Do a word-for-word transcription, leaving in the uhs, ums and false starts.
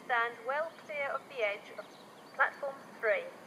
stand well clear of the edge of platform three.